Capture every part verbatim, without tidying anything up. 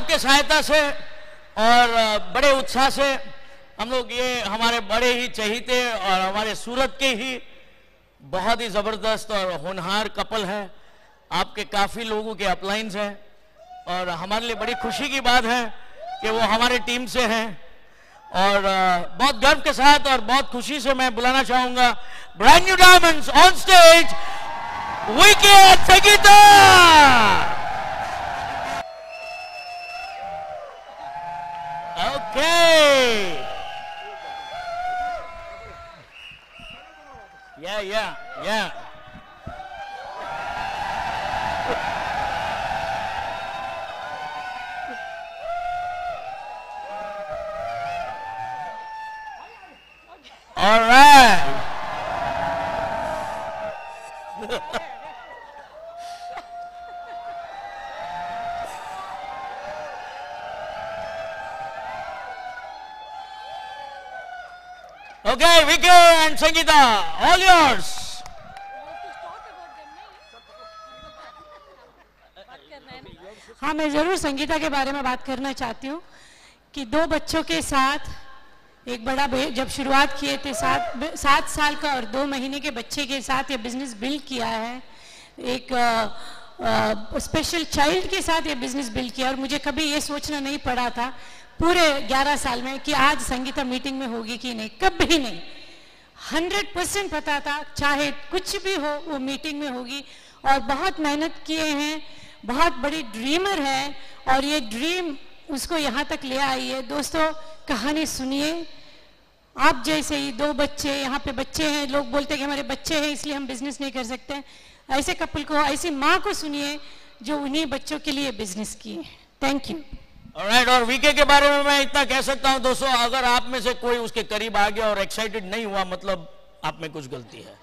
आपके सहायता से और बड़े उत्साह से हम लोग, ये हमारे बड़े ही चहीते और हमारे सूरत के ही बहुत ही जबरदस्त और होनहार कपल है, आपके काफी लोगों के अपलाइंस हैं और हमारे लिए बड़ी खुशी की बात है कि वो हमारे टीम से हैं और बहुत गर्व के साथ और बहुत खुशी से मैं बुलाना चाहूंगा brand new diamonds on stage, VK and Sangeeta. Okay, yeah yeah yeah all right. Okay, Vicky and Sangeeta, all yours. हाँ, मैं जरूर संगीता के बारे में बात करना चाहती हूँ कि दो बच्चों के साथ एक बड़ा, जब शुरुआत किए थे सात सात साल का और दो महीने के बच्चे के साथ ये बिजनेस बिल्ड किया है, एक स्पेशल चाइल्ड के साथ ये बिजनेस बिल्ड किया और मुझे कभी ये सोचना नहीं पड़ा था पूरे ग्यारह साल में कि आज संगीता मीटिंग में होगी कि नहीं, कभी नहीं। हंड्रेड परसेंट पता था चाहे कुछ भी हो वो मीटिंग में होगी और बहुत मेहनत किए हैं, बहुत बड़ी ड्रीमर है और ये ड्रीम उसको यहाँ तक ले आई है। दोस्तों, कहानी सुनिए, आप जैसे ही दो बच्चे, यहाँ पे बच्चे हैं, लोग बोलते हैं कि हमारे बच्चे हैं इसलिए हम बिजनेस नहीं कर सकते, ऐसे कपल को, ऐसी माँ को सुनिए जो उन्हीं बच्चों के लिए बिजनेस किए। Thank you. ऑलराइट, और वीके के बारे में मैं इतना कह सकता हूं दोस्तों, अगर आप में से कोई उसके करीब आ गया और एक्साइटेड नहीं हुआ, मतलब आप में कुछ गलती है।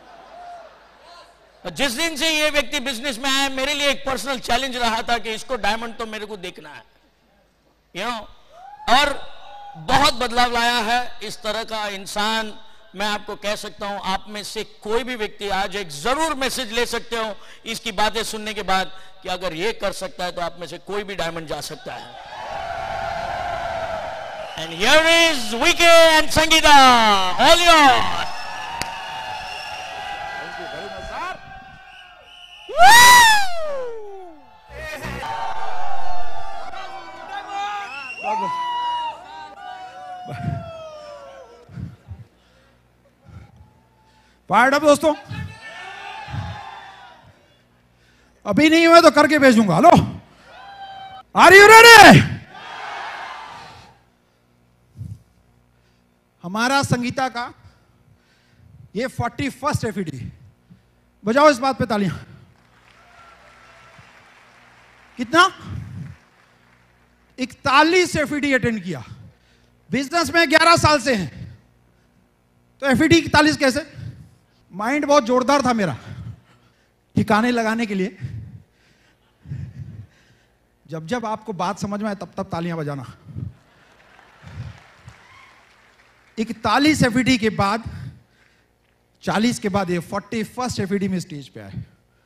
जिस दिन से ये व्यक्ति बिजनेस में आया, मेरे लिए एक पर्सनल चैलेंज रहा था कि इसको डायमंड तो मेरे को देखना है, यू नो, और बहुत बदलाव लाया है। इस तरह का इंसान, मैं आपको कह सकता हूं, आप में से कोई भी व्यक्ति आज एक जरूर मैसेज ले सकते हो इसकी बातें सुनने के बाद कि अगर ये कर सकता है तो आप में से कोई भी डायमंड जा सकता है। And here is VK and Sangeeta, all yours. Fire up दोस्तों, अभी नहीं हुआ तो करके भेजूंगा। Hello, are you ready? हमारा संगीता का ये फोर्टी फर्स्ट एफईडी, बजाओ इस बात पे तालियां। कितना? इकतालीस एफईडी अटेंड किया। बिजनेस में ग्यारह साल से हैं तो एफईडी इकतालीस कैसे? माइंड बहुत जोरदार था मेरा ठिकाने लगाने के लिए। जब जब आपको बात समझ में आए तब तब तालियां बजाना। इकतालीस एफईडी के बाद, चालीस के बाद ये फोर्टी फर्स्ट एफईडी में स्टेज पे आए।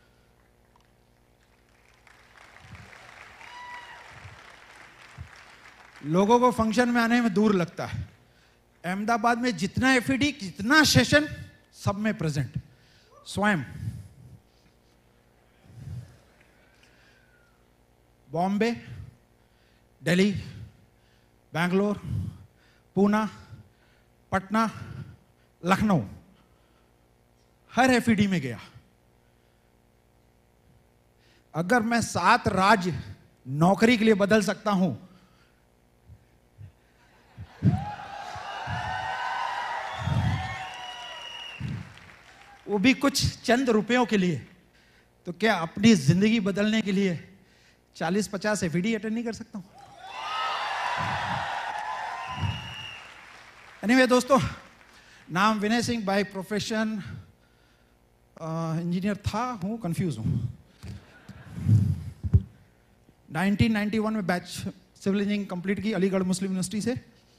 लोगों को फंक्शन में आने में दूर लगता है। अहमदाबाद में जितना एफईडी, जितना सेशन, सब में प्रेजेंट स्वयं। बॉम्बे, दिल्ली, बैंगलोर, पूना, पटना, लखनऊ, हर एफईडी में गया। अगर मैं सात राज्य नौकरी के लिए बदल सकता हूं वो भी कुछ चंद रुपयों के लिए, तो क्या अपनी जिंदगी बदलने के लिए चालीस पचास एफईडी अटेंड नहीं कर सकता हूं? एनीवे दोस्तों, नाम Vinay Singh, by profession engineer था, हूं, कंफ्यूज हूं। नाइनटीन नाइंटी वन में बैच सिविल इंजीनियरिंग कंप्लीट की अलीगढ़ मुस्लिम यूनिवर्सिटी से।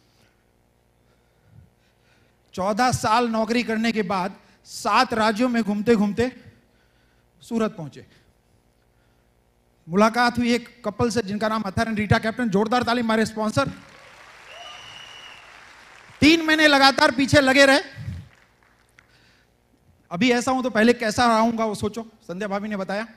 चौदह साल नौकरी करने के बाद सात राज्यों में घूमते घूमते सूरत पहुंचे। मुलाकात हुई एक कपल से जिनका नाम अथर एंड रीटा कैप्टन। जोरदार ताली हमारे स्पॉन्सर। तीन महीने लगातार पीछे लगे रहे। अभी ऐसा हूं तो पहले कैसा रहूंगा वो सोचो। संध्या भाभी ने बताया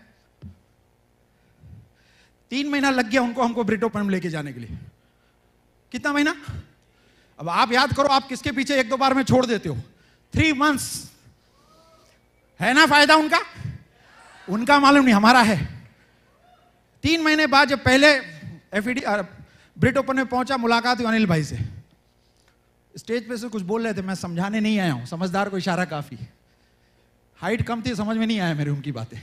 तीन महीना लग गया उनको हमको ब्रिटोपन में लेके जाने के लिए। कितना महीना? अब आप याद करो, आप किसके पीछे एक दो बार में छोड़ देते हो। थ्री मंथ्स है ना फायदा उनका? उनका मालूम नहीं, हमारा है। तीन महीने बाद जब पहले एफईडी ब्रिटोपन में पहुंचा, मुलाकात हुई अनिल भाई से। स्टेज पे से कुछ बोल रहे थे, मैं समझाने नहीं आया हूं, समझदार को इशारा काफी। हाइट कम थी, समझ में नहीं आया मेरी उनकी बातें।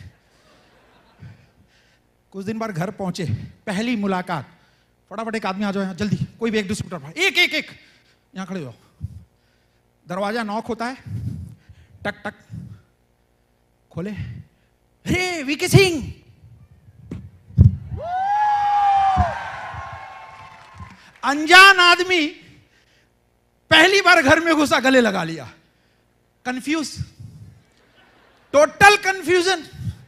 कुछ दिन बाद घर पहुंचे, पहली मुलाकात। फटाफट एक आदमी आ जाओ यहाँ जल्दी, कोई भी एक दूसरे तरफ, एक एक एक यहां खड़े हो। दरवाजा नॉक होता है, टक टक खोले, अरे वीके सिंह। अनजान आदमी पहली बार घर में घुसा, गले लगा लिया। Confuse, total confusion.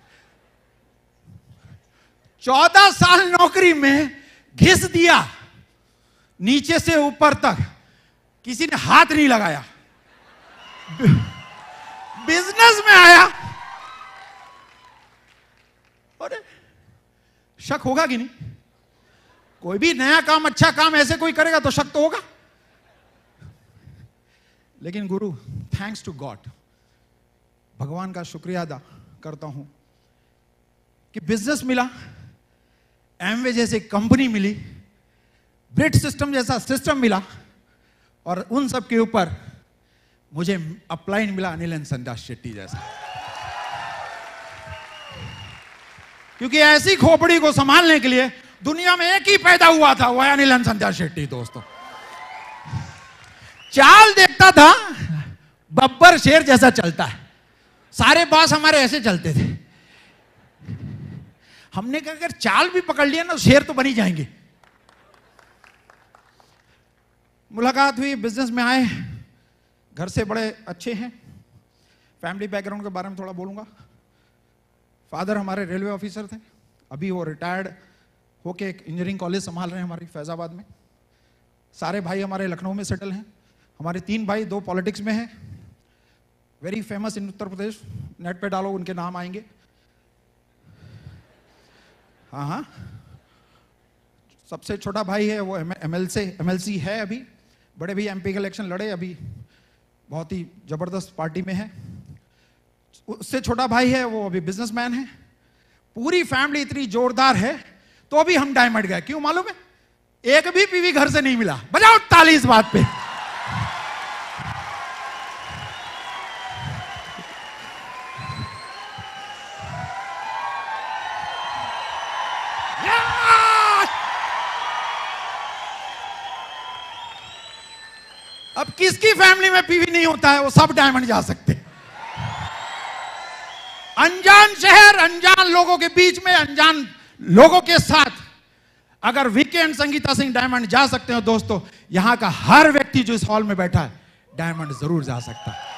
चौदह साल नौकरी में घिस दिया, नीचे से ऊपर तक किसी ने हाथ नहीं लगाया। बिजनेस में आया, अरे शक होगा कि नहीं? कोई भी नया काम, अच्छा काम ऐसे कोई करेगा तो शक तो होगा। लेकिन गुरु, थैंक्स टू गॉड, भगवान का शुक्रिया अदा करता हूं कि बिजनेस मिला, एमवे जैसे कंपनी मिली, ब्रिट सिस्टम जैसा सिस्टम मिला, और उन सब के ऊपर मुझे अपलाइन मिला अनिल एंड संध्या शेट्टी जैसा। क्योंकि ऐसी खोपड़ी को संभालने के लिए दुनिया में एक ही पैदा हुआ था, वो है अनिल एंड संध्या शेट्टी। दोस्तों, चाल देखता था, बब्बर शेर जैसा चलता है। सारे बॉस हमारे ऐसे चलते थे। हमने कहा अगर चाल भी पकड़ लिया ना तो शेर तो बन ही जाएंगे। मुलाकात हुई, बिजनेस में आए, घर से बड़े अच्छे हैं। फैमिली बैकग्राउंड के बारे में थोड़ा बोलूंगा। फादर हमारे रेलवे ऑफिसर थे, अभी वो रिटायर्ड होके एक इंजीनियरिंग कॉलेज संभाल रहे हैं हमारी फैजाबाद में। सारे भाई हमारे लखनऊ में सेटल हैं। हमारे तीन भाई, दो पॉलिटिक्स में हैं, very famous in Uttar Pradesh. Net पे डालो, उनके नाम आएंगे। हाँ हाँ, सबसे छोटा भाई है वो एमएलसी एमएलसी है अभी। बड़े भी एमपी के इलेक्शन लड़े, अभी बहुत ही जबरदस्त पार्टी में है। उससे छोटा भाई है वो अभी बिजनेसमैन है। पूरी फैमिली इतनी जोरदार है, तो अभी हम डायमंड गए। क्यों मालूम है? एक भी पीवी घर से नहीं मिला। बजाओ ताली इस बात पे। अब किसकी फैमिली में पीवी नहीं होता है? वो सब डायमंड जा सकते। अनजान शहर, अनजान लोगों के बीच में, अनजान लोगों के साथ अगर VK and Sangeeta Singh diamond जा सकते हो दोस्तों, यहां का हर व्यक्ति जो इस हॉल में बैठा है डायमंड जरूर जा सकता है।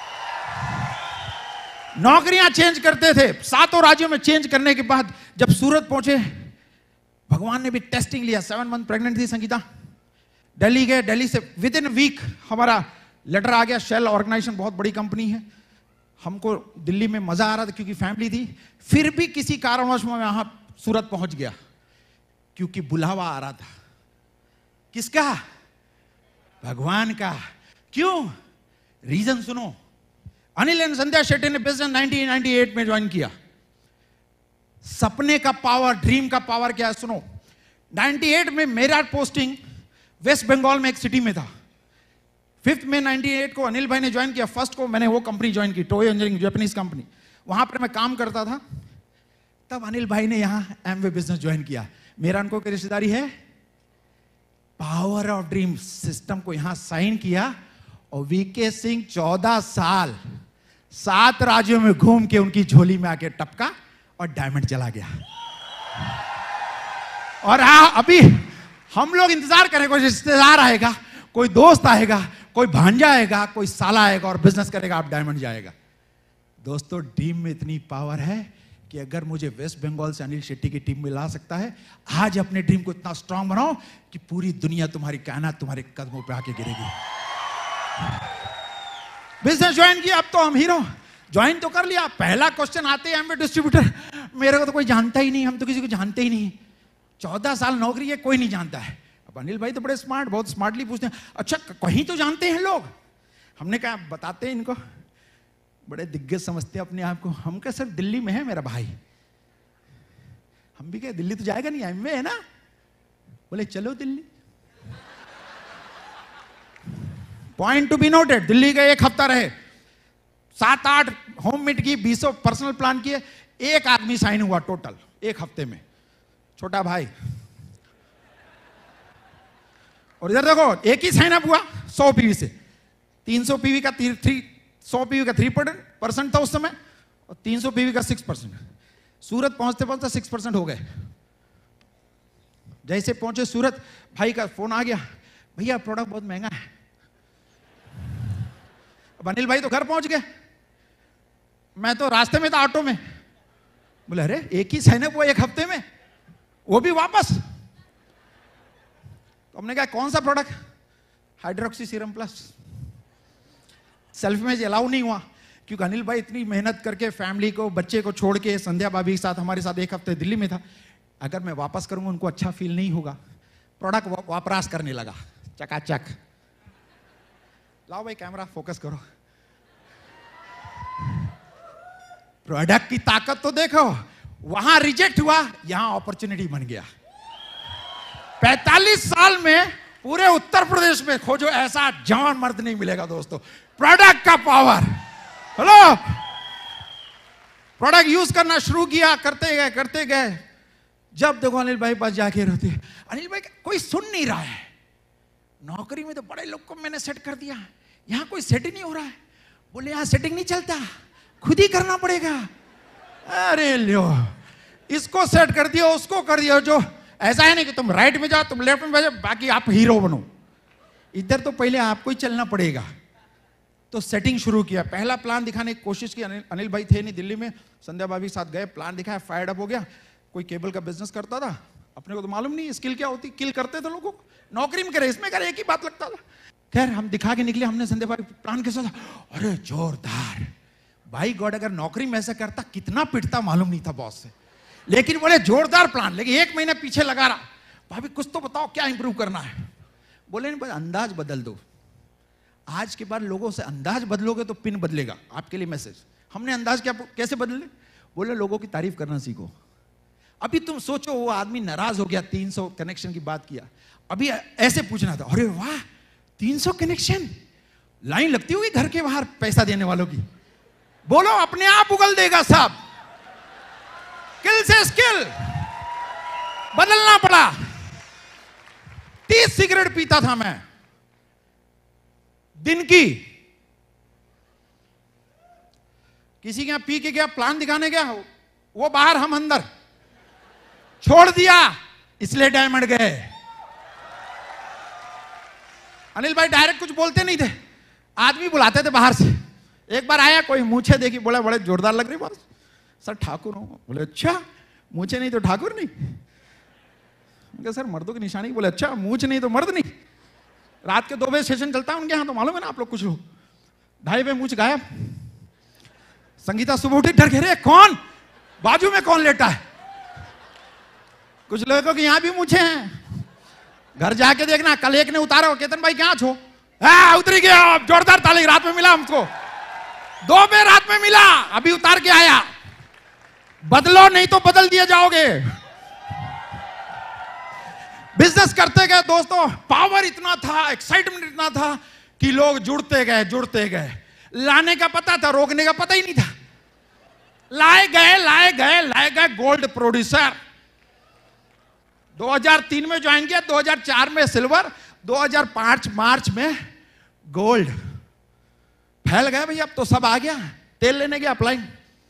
नौकरियां चेंज करते थे, सातों राज्यों में चेंज करने के बाद जब सूरत पहुंचे, भगवान ने भी टेस्टिंग लिया। सेवन मंथ प्रेग्नेंट थी संगीता। दिल्ली गए, दिल्ली से विद इन वीक हमारा लेटर आ गया। शेल ऑर्गेनाइजेशन बहुत बड़ी कंपनी है। हमको दिल्ली में मजा आ रहा था क्योंकि फैमिली थी। फिर भी किसी कारणवश में वहां सूरत पहुंच गया क्योंकि बुलावा आ रहा था। किसका? भगवान का। क्यों? रीजन सुनो। अनिल एंड संध्या शेट्टी ने बिजनेस नाइनटीन नाइंटी एट में ज्वाइन किया। सपने का पावर, ड्रीम का पावर क्या है सुनो। नाइंटी एट में मेरा पोस्टिंग वेस्ट बंगाल में एक सिटी में था। फिफ्थ में नाइंटी एट को अनिल भाई ने ज्वाइन किया। फर्स्ट को मैंने वो कंपनी ज्वाइन की, टोयो इंजीनियरिंग, जापानीज कंपनी। वहां पर मैं काम करता था। तब अनिल भाई ने यहां एमवे बिजनेस ज्वाइन किया। मेरा उनको की रिश्तेदारी है। पावर ऑफ ड्रीम सिस्टम को यहां साइन किया और वीके सिंह चौदह साल सात राज्यों में घूम के उनकी झोली में आके टपका और डायमंड चला गया। और हाँ, अभी हम लोग इंतजार करें, कोई रिश्तेदार आएगा, कोई दोस्त आएगा, कोई भांजा आएगा, कोई साला आएगा और बिजनेस करेगा, आप डायमंड जाएगा। दोस्तों, ड्रीम में इतनी पावर है कि अगर मुझे वेस्ट बंगाल से अनिल शेट्टी की टीम में ला सकता है, आज अपने ड्रीम को इतना स्ट्रांग बनाओ कि पूरी दुनिया तुम्हारी कायनात तुम्हारे कदमों पे आके गिरेगी। बिजनेस ज्वाइन किया, अब तो हम हीरो। ज्वाइन तो कर लिया, पहला क्वेश्चन आते हैं डिस्ट्रीब्यूटर, मेरे को तो कोई जानता ही नहीं, हम तो किसी को जानते ही नहीं। चौदह साल नौकरी है, कोई नहीं जानता है। अब अनिल भाई तो बड़े स्मार्ट, बहुत स्मार्टली पूछते हैं, अच्छा कहीं तो जानते हैं लोग। हमने कहा बताते हैं इनको, बड़े दिग्गज समझते हैं अपने आप को। हम क्या, सर दिल्ली में है मेरा भाई। हम भी क्या, दिल्ली तो जाएगा नहीं, एमवे है ना। बोले चलो Delhi. Point to be noted, Delhi का एक हफ्ता रहे, सात आठ होम मीट की, बीसों पर्सनल प्लान किए, एक आदमी साइन हुआ टोटल एक हफ्ते में, छोटा भाई। और इधर देखो, एक ही साइन अप हुआ सौ पीवी से, तीन सौ पीवी का थ्री सौ पीवी का थ्री परसेंट था उस समय, और तीन सौ पीवी का सिक्स परसेंट। सूरत पहुंचते पहुंचते सिक्स परसेंट हो गए। जैसे पहुंचे सूरत, भाई का फोन आ गया, भैया प्रोडक्ट बहुत महंगा है। अब अनिल भाई तो घर पहुंच गए, मैं तो रास्ते में था ऑटो में। बोले अरे एक ही साइन अप हुआ एक हफ्ते में, वो भी वापस। तो हमने कहा कौन सा product? Hydroxy serum plus. Self में अलाउ नहीं हुआ, क्योंकि अनिल भाई इतनी मेहनत करके फैमिली को, बच्चे को छोड़ के संध्या भाभी के साथ हमारे साथ एक हफ्ते दिल्ली में था। अगर मैं वापस करूंगा उनको अच्छा फील नहीं होगा। प्रोडक्ट वापरास करने लगा चकाचक। लाओ भाई कैमरा फोकस करो। प्रोडक्ट की ताकत तो देखो, वहां रिजेक्ट हुआ, यहां अपॉर्चुनिटी बन गया। पैंतालीस साल में पूरे उत्तर प्रदेश में खोजो, ऐसा जवान मर्द नहीं मिलेगा दोस्तों। प्रोडक्ट का पावर। हेलो, प्रोडक्ट यूज करना शुरू किया, करते गए करते गए। जब देखो अनिल भाई पास जाके रहते हैं, अनिल भाई कोई सुन नहीं रहा है। नौकरी में तो बड़े लोग को मैंने सेट कर दिया, यहां कोई सेट ही नहीं हो रहा है। बोले यहां सेटिंग नहीं चलता, खुद ही करना पड़ेगा। अरे लो, इसको सेट कर दिया, उसको कर दिया। जो ऐसा है नहीं कि तुम राइट में जाओ, तुम लेफ्ट में जाओ, बाकी आप हीरो बनो। इधर तो पहले आपको ही चलना पड़ेगा। तो सेटिंग शुरू किया, पहला प्लान दिखाने की कोशिश की। अनिल, अनिल भाई थे नहीं दिल्ली में, संध्या भाभी के साथ गए, प्लान दिखाया, फायर्ड अप हो गया। कोई केबल का बिजनेस करता था, अपने को तो मालूम नहीं स्किल क्या होती, किल करते थे लोगों को। नौकरी में करे, इसमें करे, एक ही बात लगता था। खैर हम दिखा के निकले, हमने संध्या भाभी प्लान के साथ। अरे जोरदार भाई गॉड, अगर नौकरी में ऐसा करता कितना पिटता मालूम नहीं था बॉस से। लेकिन बोले जोरदार प्लान, लेकिन एक महीने पीछे लगा रहा। भाभी कुछ तो बताओ क्या इंप्रूव करना है। बोले नहीं, बस अंदाज बदल दो। आज के बाद लोगों से अंदाज बदलोगे तो पिन बदलेगा। आपके लिए मैसेज। हमने अंदाज क्या कैसे बदले? बोले लोगों की तारीफ करना सीखो। अभी तुम सोचो, वो आदमी नाराज हो गया, तीन सौ कनेक्शन की बात किया। अभी ऐसे पूछना था, अरे वाह तीन सौ कनेक्शन, लाइन लगती होगी घर के बाहर पैसा देने वालों की। बोलो अपने आप उगल देगा सब। स्किल से स्किल बदलना पड़ा। तीस सिगरेट पीता था मैं दिन की। किसी के यहां पी के गया, प्लान दिखाने गया, वो बाहर हम अंदर। छोड़ दिया, इसलिए डायमंड गए। अनिल भाई डायरेक्ट कुछ बोलते नहीं थे, आदमी बुलाते थे बाहर से। एक बार आया, कोई मूछे देखी, बोला बड़े जोरदार लग रही बॉस। सर ठाकुर हूं। बोले अच्छा, मूछे नहीं तो ठाकुर नहीं। सर मर्दों की निशानी। बोले अच्छा, मूछ नहीं तो मर्द नहीं। रात के दो बजे सेशन चलता है उनके यहां, तो मालूम है ना आप लोग कुछ लोग। ढाई बजे मूछ गायब। संगीता सुबह उठी, डर गए, कौन बाजू में कौन लेटा है। कुछ लोगों के यहां भी मूछे हैं, घर जाके देखना। कल एक ने उतारा, केतन भाई क्या छो, आ, उतरी गया। जोरदार ताली, रात में मिला हमको, दो बजे रात में मिला, अभी उतार के आया। बदलो नहीं तो बदल दिए जाओगे। बिजनेस करते गए दोस्तों, पावर इतना था, एक्साइटमेंट इतना था कि लोग जुड़ते गए जुड़ते गए। लाने का पता था, रोकने का पता ही नहीं था। लाए गए लाए गए लाए गए गोल्ड प्रोड्यूसर। दो हज़ार तीन में ज्वाइन किया, दो हज़ार चार में सिल्वर, दो हज़ार पाँच मार्च में गोल्ड। फैल गए भैया, अब तो सब आ गया। तेल लेने गया, अप्लाई,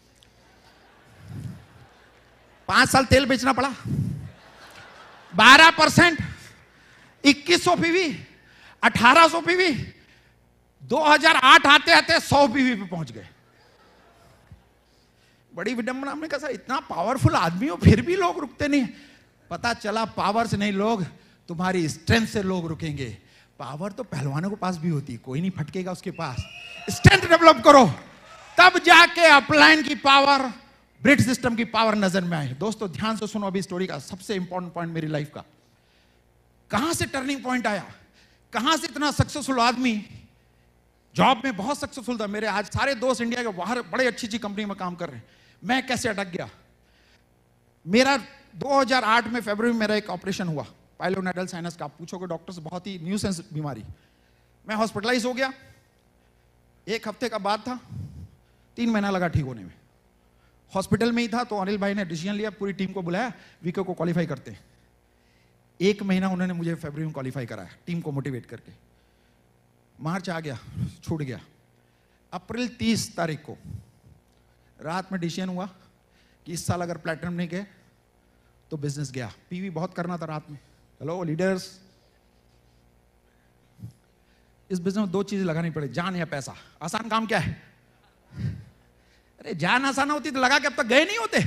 पांच साल तेल बेचना पड़ा। बारह परसेंट, इक्कीस सौ पीवी, अठारह सौ पीवी। दो हज़ार आठ आते आते सौ पीवी पे पहुंच गए। बड़ी विडंबना, हमने कहा इतना पावरफुल आदमी हो फिर भी लोग रुकते नहीं। पता चला पावर से नहीं लोग, तुम्हारी स्ट्रेंथ से लोग रुकेंगे। पावर तो पहलवानों के पास भी होती है, कोई नहीं फटकेगा उसके पास। स्ट्रेंथ डेवलप करो, तब जाके अपलाइन की पावर, ब्रिज सिस्टम की पावर नजर में आए। दोस्तों ध्यान से सुनो अभी स्टोरी का सबसे इंपॉर्टेंट पॉइंट मेरी लाइफ का। कहां से टर्निंग पॉइंट आया, कहां से इतना सक्सेसफुल आदमी, जॉब में बहुत सक्सेसफुल था, मेरे आज सारे दोस्त इंडिया के बाहर बड़े अच्छी अच्छी कंपनी में काम कर रहे हैं, मैं कैसे अटक गया। मेरा दो हज़ार आठ में फरवरी में मेरा एक ऑपरेशन हुआ पाइलोनेडल साइनस का। आप पूछोगे डॉक्टर से, बहुत ही न्यूसेंस बीमारी। मैं हॉस्पिटलाइज हो गया, एक हफ्ते का बाद था, तीन महीना लगा ठीक होने में। हॉस्पिटल में ही था तो अनिल भाई ने डिसीजन लिया, पूरी टीम को बुलाया, वीके को क्वालिफाई करते हैं। एक महीना उन्होंने मुझे फरवरी में क्वालिफाई कराया, टीम को मोटिवेट करके। मार्च आ गया, छूट गया। अप्रैल तीस तारीख को रात में डिसीजन हुआ कि इस साल अगर प्लैटिनम नहीं गए तो बिजनेस गया। पीवी बहुत करना था रात में। हेलो लीडर्स, इस बिजनेस में दो चीजें लगानी पड़े, जान या पैसा। आसान काम क्या है? अरे जान आसान होती तो लगा के अब तक गए नहीं होते।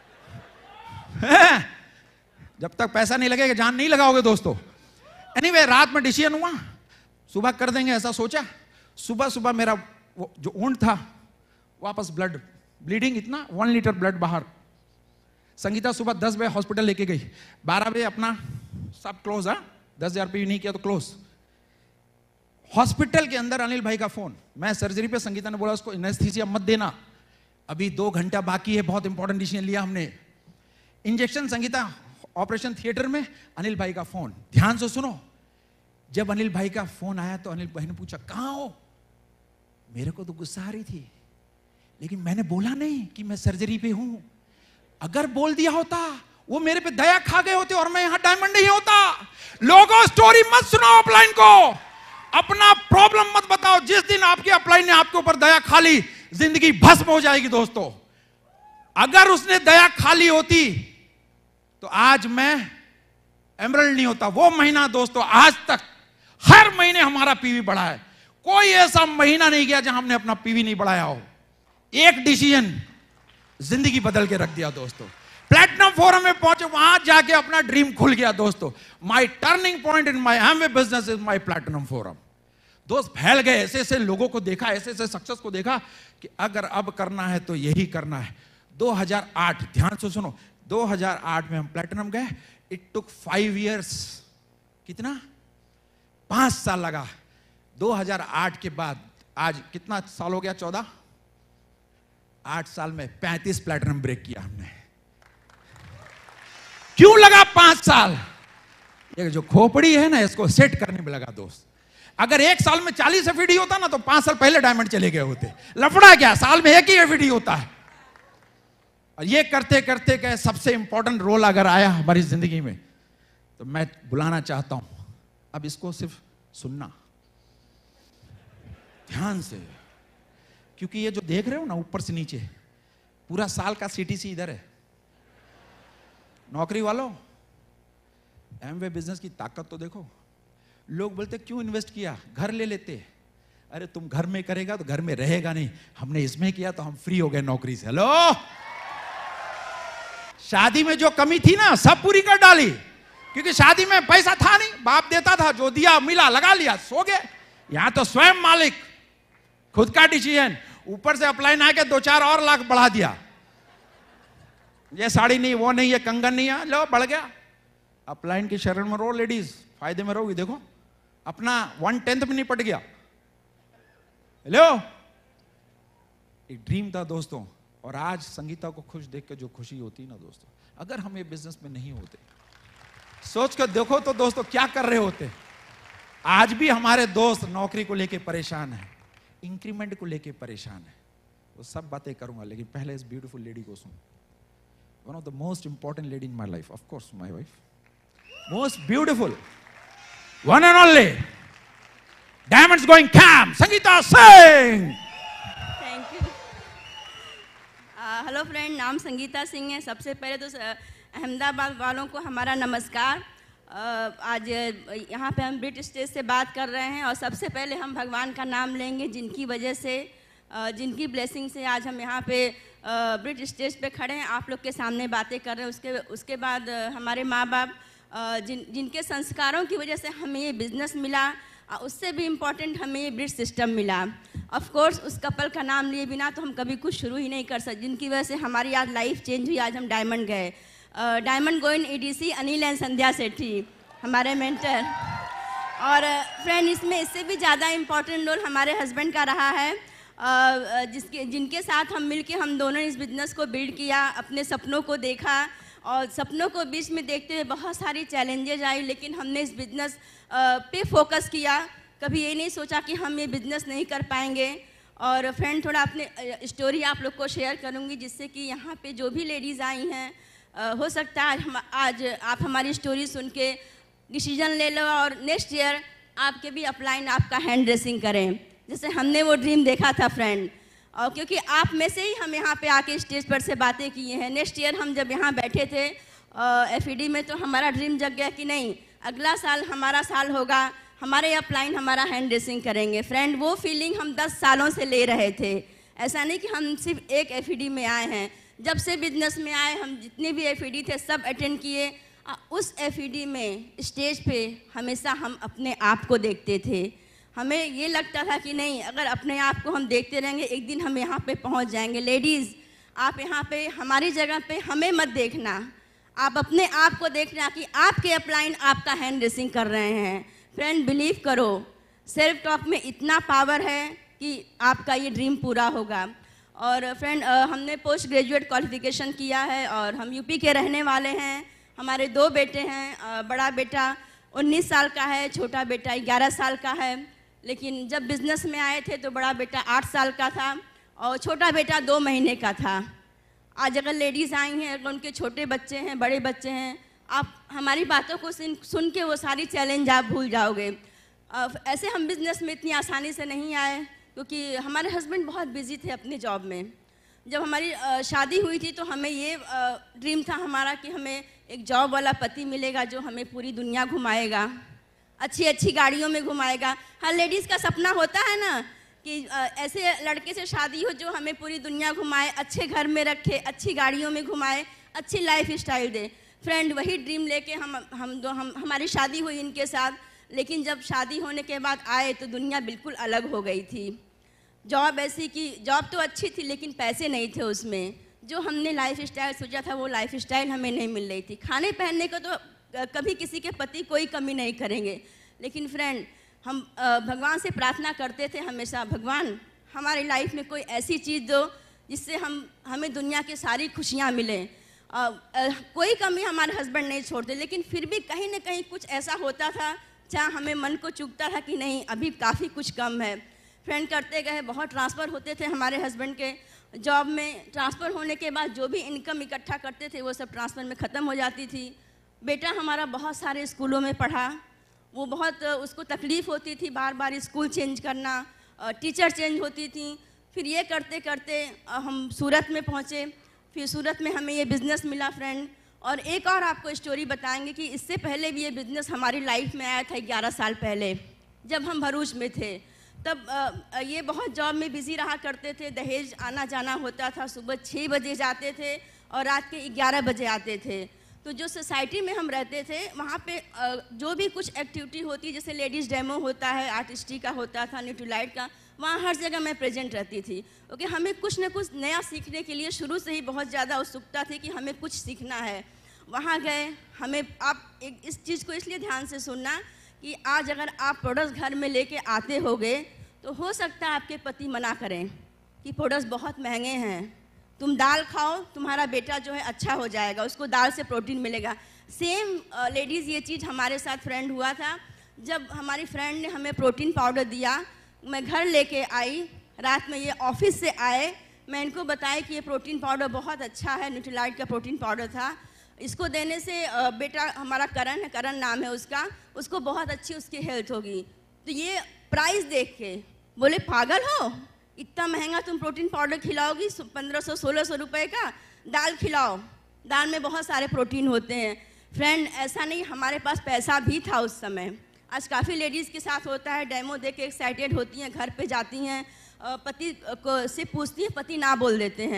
जब तक पैसा नहीं लगेगा जान नहीं लगाओगे दोस्तों। एनीवे anyway, रात में डिसीजन हुआ, सुबह कर देंगे ऐसा सोचा। सुबह सुबह मेरा वो जो ऊंट था वापस ब्लड ब्लीडिंग, इतना वन लीटर ब्लड बाहर। संगीता सुबह दस बजे हॉस्पिटल लेके गई, बारह बजे अपना सब क्लोज। है दस हजार रुपये नहीं किया तो क्लोज। हॉस्पिटल के अंदर अनिल भाई का फोन, मैं सर्जरी पे, संगीता ने बोला उसको एनेस्थीसिया मत देना, अभी दो घंटा बाकी है, बहुत इंपॉर्टेंट डिसीजन लिया हमने। इंजेक्शन, संगीता ऑपरेशन थिएटर में, अनिल भाई का फोन। ध्यान से सुनो, जब अनिल भाई का फोन आया तो अनिल भाई ने पूछा कहां हो। मेरे को तो गुस्सा आ रही थी, लेकिन मैंने बोला नहीं कि मैं सर्जरी पे हूं। अगर बोल दिया होता वो मेरे पे दया खा गए होते और मैं यहां डायमंड नहीं होता। लोगों स्टोरी मत सुनाओ अपलाइन को, अपना प्रॉब्लम मत बताओ। जिस दिन आपके अपलाइन ने आपके ऊपर दया खा ली, जिंदगी भस्म हो जाएगी दोस्तों। अगर उसने दया खा ली होती तो आज मैं एमरल्ड नहीं होता। वो महीना दोस्तों, आज तक हर महीने हमारा पीवी बढ़ा है। कोई ऐसा महीना नहीं गया जहां हमने अपना पीवी नहीं बढ़ाया हो। एक डिसीजन जिंदगी बदल के रख दिया दोस्तों। प्लैटिनम फोरम में पहुंचे, वहां जाके अपना ड्रीम खुल गया दोस्तों। My turning point in my Amway business is my platinum forum. दोस्त फैल गए, ऐसे ऐसे लोगों को देखा, ऐसे ऐसे सक्सेस को देखा कि अगर अब करना है तो यही करना है। दो हज़ार आठ, ध्यान से सुनो, दो हज़ार आठ में हम प्लैटिनम गए। इट टुक फाइव इयर्स, कितना? पांच साल लगा। दो हज़ार आठ के बाद आज कितना साल हो गया? चौदह। आठ साल में पैंतीस प्लैटिनम ब्रेक किया हमने। क्यों लगा पांच साल? ये जो खोपड़ी है ना, इसको सेट करने में लगा दोस्त। अगर एक साल में चालीस एफईडी होता ना तो पांच साल पहले डायमंड चले गए होते। लफड़ा क्या, साल में एक ही एफईडी होता है। और ये करते करते गए, सबसे इंपॉर्टेंट रोल अगर आया हमारी जिंदगी में तो मैं बुलाना चाहता हूं, अब इसको सिर्फ सुनना ध्यान से, क्योंकि ये जो देख रहे हो ना ऊपर से नीचे, पूरा साल का सीटीसी इधर है। नौकरी वालों, एमवे बिजनेस की ताकत तो देखो। लोग बोलते क्यों इन्वेस्ट किया, घर ले लेते। अरे तुम घर में करेगा तो घर में रहेगा नहीं, हमने इसमें किया तो हम फ्री हो गए नौकरी से। हेलो, शादी में जो कमी थी ना सब पूरी कर डाली, क्योंकि शादी में पैसा था नहीं, बाप देता था, जो दिया मिला लगा लिया, सो गए। यहां तो स्वयं मालिक, खुद का डिसीजन, ऊपर से अपलाइन आके दो चार और लाख बढ़ा दिया। ये साड़ी नहीं, वो नहीं, ये कंगन नहीं है, लो बढ़ गया। अपलाइन की शरण में रहो लेडीज, फायदे में रहोगी। देखो अपना वन टेंथ भी नहीं पट गया। हेलो, एक ड्रीम था दोस्तों, और आज संगीता को खुश देख के जो खुशी होती ना दोस्तों, अगर हम ये बिजनेस में नहीं होते, सोच कर देखो तो दोस्तों क्या कर रहे होते। आज भी हमारे दोस्त नौकरी को लेके परेशान है, इंक्रीमेंट को लेके परेशान है। वो सब बातें करूंगा, लेकिन पहले इस ब्यूटीफुल लेडी को सुन। One of the most important lady in my life, of course my wife, most beautiful, one and only, diamonds going camp, Sangeeta Singh. Thank you. Hello friend, नाम संगीता सिंह है। सबसे पहले तो अहमदाबाद वालों को हमारा नमस्कार। uh, आज यहाँ पे हम ब्रिट स्टेज से बात कर रहे हैं, और सबसे पहले हम भगवान का नाम लेंगे, जिनकी वजह से, uh, जिनकी ब्लेसिंग से आज हम यहाँ पे ब्रिट स्टेज पे खड़े हैं, आप लोग के सामने बातें कर रहे हैं। उसके उसके बाद अ, हमारे माँ बाप अ, जिन जिनके संस्कारों की वजह से हमें ये बिज़नेस मिला, अ, उससे भी इम्पॉर्टेंट हमें ये ब्रिट सिस्टम मिला। ऑफ कोर्स उस कपल का नाम लिए बिना तो हम कभी कुछ शुरू ही नहीं कर सकते, जिनकी वजह से हमारी आज लाइफ चेंज हुई। आज हम डायमंड गए। Diamond going E D C Anil and Sandhya Sethi हमारे मेंटर। और फ्रेंड इसमें इससे भी ज़्यादा इम्पॉर्टेंट रोल हमारे हस्बैंड का रहा है, uh, जिसके जिनके साथ हम मिलके हम दोनों इस बिज़नेस को बिल्ड किया, अपने सपनों को देखा और सपनों को बीच में देखते हुए बहुत सारी चैलेंजेज आई, लेकिन हमने इस बिज़नेस पे फोकस किया। कभी ये नहीं सोचा कि हम ये बिज़नेस नहीं कर पाएंगे। और फ्रेंड थोड़ा अपने स्टोरी आप लोग को शेयर करूँगी, जिससे कि यहाँ पे जो भी लेडीज़ आई हैं, uh, हो सकता है आज हम आज आप हमारी स्टोरी सुन के डिसीजन ले लो और नेक्स्ट ईयर आपके भी अपलाइन आपका हैंड ड्रेसिंग करें, जैसे हमने वो ड्रीम देखा था फ्रेंड। और क्योंकि आप में से ही हम यहाँ पे आके स्टेज पर से बातें किए हैं। नेक्स्ट ईयर हम जब यहाँ बैठे थे एफ ई डी में, तो हमारा ड्रीम जग गया कि नहीं, अगला साल हमारा साल होगा, हमारे अपलाइन हमारा हैंड ड्रेसिंग करेंगे। फ्रेंड वो फीलिंग हम दस सालों से ले रहे थे। ऐसा नहीं कि हम सिर्फ एक एफ ई डी में आए हैं, जब से बिजनेस में आए हम जितने भी एफ ई डी थे सब अटेंड किए। उस एफ ई डी में स्टेज पे हमेशा हम अपने आप को देखते थे। हमें ये लगता था कि नहीं, अगर अपने आप को हम देखते रहेंगे एक दिन हम यहाँ पे पहुँच जाएंगे। लेडीज़ आप यहाँ पे हमारी जगह पे हमें मत देखना, आप अपने आप को देखना कि आपके अपलाइन आपका हैंड ड्रेसिंग कर रहे हैं। फ्रेंड बिलीव करो, सेल्फ टॉक में इतना पावर है कि आपका ये ड्रीम पूरा होगा। और फ्रेंड हमने पोस्ट ग्रेजुएट क्वालिफिकेशन किया है और हम यूपी के रहने वाले हैं। हमारे दो बेटे हैं, बड़ा बेटा उन्नीस साल का है, छोटा बेटा ग्यारह साल का है। लेकिन जब बिज़नेस में आए थे तो बड़ा बेटा आठ साल का था और छोटा बेटा दो महीने का था। आज अगर लेडीज़ आई हैं, अगर उनके छोटे बच्चे हैं, बड़े बच्चे हैं, आप हमारी बातों को सुन सुन के वो सारी चैलेंज आप भूल जाओगे। ऐसे हम बिज़नेस में इतनी आसानी से नहीं आए, क्योंकि हमारे हस्बैंड बहुत बिजी थे अपने जॉब में। जब हमारी शादी हुई थी तो हमें ये ड्रीम था हमारा कि हमें एक जॉब वाला पति मिलेगा जो हमें पूरी दुनिया घुमाएगा, अच्छी अच्छी गाड़ियों में घुमाएगा। हर लेडीज़ का सपना होता है ना कि ऐसे लड़के से शादी हो जो हमें पूरी दुनिया घुमाए, अच्छे घर में रखे, अच्छी गाड़ियों में घुमाए, अच्छी लाइफ स्टाइल दे। फ्रेंड वही ड्रीम लेके हम हम दो हम हमारी शादी हुई इनके साथ। लेकिन जब शादी होने के बाद आए तो दुनिया बिल्कुल अलग हो गई थी। जॉब ऐसी कि जॉब तो अच्छी थी लेकिन पैसे नहीं थे उसमें। जो हमने लाइफ स्टाइल सोचा था वो लाइफ स्टाइल हमें नहीं मिल रही थी। खाने पहनने को तो कभी किसी के पति कोई कमी नहीं करेंगे, लेकिन फ्रेंड हम भगवान से प्रार्थना करते थे हमेशा, भगवान हमारी लाइफ में कोई ऐसी चीज़ दो जिससे हम हमें दुनिया की सारी खुशियाँ मिलें। कोई कमी हमारे हस्बैंड नहीं छोड़ते, लेकिन फिर भी कहीं ना कहीं कुछ ऐसा होता था जहाँ हमें मन को चुभता था कि नहीं अभी काफ़ी कुछ कम है। फ्रेंड करते गए, बहुत ट्रांसफ़र होते थे हमारे हस्बैंड के जॉब में। ट्रांसफ़र होने के बाद जो भी इनकम इकट्ठा करते थे वो सब ट्रांसफ़र में ख़त्म हो जाती थी। बेटा हमारा बहुत सारे स्कूलों में पढ़ा, वो बहुत उसको तकलीफ़ होती थी बार बार स्कूल चेंज करना, टीचर चेंज होती थी। फिर ये करते करते हम सूरत में पहुँचे। फिर सूरत में हमें ये बिज़नेस मिला फ्रेंड। और एक और आपको स्टोरी बताएंगे कि इससे पहले भी ये बिज़नेस हमारी लाइफ में आया था ग्यारह साल पहले, जब हम भरूच में थे। तब ये बहुत जॉब में बिज़ी रहा करते थे, दहेज आना जाना होता था। सुबह छः बजे जाते थे और रात के ग्यारह बजे आते थे। तो जो सोसाइटी में हम रहते थे वहाँ पे जो भी कुछ एक्टिविटी होती, जैसे लेडीज़ डेमो होता है, आर्टिस्टी का होता था, न्यूट्रीलाइट का, वहाँ हर जगह मैं प्रेजेंट रहती थी। क्योंकि हमें कुछ न कुछ नया सीखने के लिए शुरू से ही बहुत ज़्यादा उत्सुकता थी कि हमें कुछ सीखना है। वहाँ गए, हमें आप एक इस चीज़ को इसलिए ध्यान से सुनना कि आज अगर आप प्रोडक्ट्स घर में लेके आते होगे तो हो सकता है आपके पति मना करें कि प्रोडक्ट्स बहुत महंगे हैं, तुम दाल खाओ, तुम्हारा बेटा जो है अच्छा हो जाएगा, उसको दाल से प्रोटीन मिलेगा। सेम लेडीज़ ये चीज़ हमारे साथ फ्रेंड हुआ था। जब हमारी फ्रेंड ने हमें प्रोटीन पाउडर दिया, मैं घर लेके आई, रात में ये ऑफिस से आए, मैं इनको बताया कि ये प्रोटीन पाउडर बहुत अच्छा है, न्यूट्रीलाइट का प्रोटीन पाउडर था। इसको देने से बेटा हमारा करण है, करण नाम है उसका, उसको बहुत अच्छी उसकी हेल्थ होगी। तो ये प्राइस देख के बोले पागल हो, इतना महंगा तुम प्रोटीन पाउडर खिलाओगी, पंद्रह सौ सोलह सौ रुपये का, दाल खिलाओ, दाल में बहुत सारे प्रोटीन होते हैं। फ्रेंड ऐसा नहीं, हमारे पास पैसा भी था उस समय। आज काफ़ी लेडीज़ के साथ होता है, डेमो दे के एक्साइटेड होती हैं, घर पे जाती हैं, पति को से पूछती हैं, पति ना बोल देते हैं।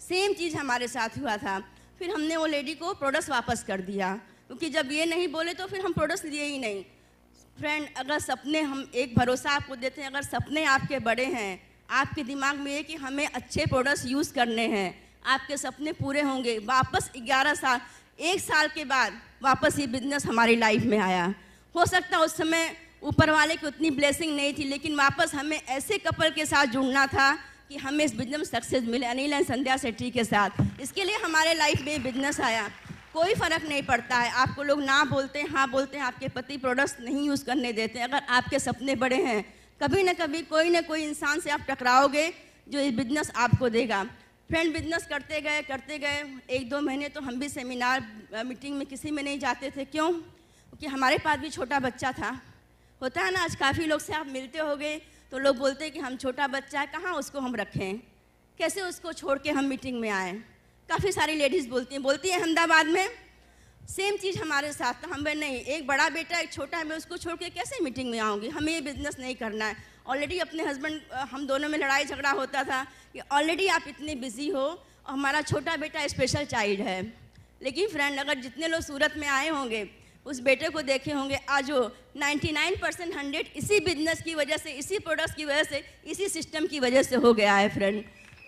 सेम चीज़ हमारे साथ हुआ था। फिर हमने वो लेडी को प्रोडक्ट्स वापस कर दिया, क्योंकि जब ये नहीं बोले तो फिर हम प्रोडक्ट्स लिए ही नहीं। फ्रेंड, अगर सपने, हम एक भरोसा आपको देते हैं, अगर सपने आपके बड़े हैं, आपके दिमाग में ये कि हमें अच्छे प्रोडक्ट्स यूज़ करने हैं, आपके सपने पूरे होंगे। वापस ग्यारह साल, एक साल के बाद वापस ये बिजनेस हमारी लाइफ में आया। हो सकता उस समय ऊपर वाले की उतनी ब्लेसिंग नहीं थी, लेकिन वापस हमें ऐसे कपल के साथ जुड़ना था कि हमें इस बिजनेस सक्सेस मिले, अनिल एंड संध्या सेठी के साथ। इसके लिए हमारे लाइफ में बिजनेस आया। कोई फ़र्क नहीं पड़ता है, आपको लोग ना बोलते हैं, हाँ बोलते हैं, आपके पति प्रोडक्ट्स नहीं यूज़ करने देते हैं, अगर आपके सपने बड़े हैं, कभी ना कभी कोई ना कोई इंसान से आप टकराओगे जो ये बिजनेस आपको देगा। फ्रेंड, बिजनेस करते गए करते गए एक दो महीने तो हम भी सेमिनार मीटिंग में किसी में नहीं जाते थे। क्यों? क्योंकि हमारे पास भी छोटा बच्चा था। होता है ना, आज काफ़ी लोग से आप मिलते होगे तो लोग बोलते हैं कि हम छोटा बच्चा है, कहाँ उसको हम रखें, कैसे उसको छोड़ के हम मीटिंग में आएँ। काफ़ी सारी लेडीज़ बोलती हैं बोलती हैं अहमदाबाद में सेम चीज़ हमारे साथ था। हम नहीं, एक बड़ा बेटा एक छोटा है, मैं उसको छोड़ के कैसे मीटिंग में आऊँगी, हमें ये बिज़नेस नहीं करना है। ऑलरेडी अपने हस्बैंड, हम दोनों में लड़ाई झगड़ा होता था कि ऑलरेडी आप इतने बिजी हो और हमारा छोटा बेटा स्पेशल चाइल्ड है। लेकिन फ्रेंड, अगर जितने लोग सूरत में आए होंगे उस बेटे को देखे होंगे, आज वो निन्यानवे परसेंट हंड्रेड इसी बिजनेस की वजह से, इसी प्रोडक्ट्स की वजह से, इसी सिस्टम की वजह से हो गया है। फ्रेंड,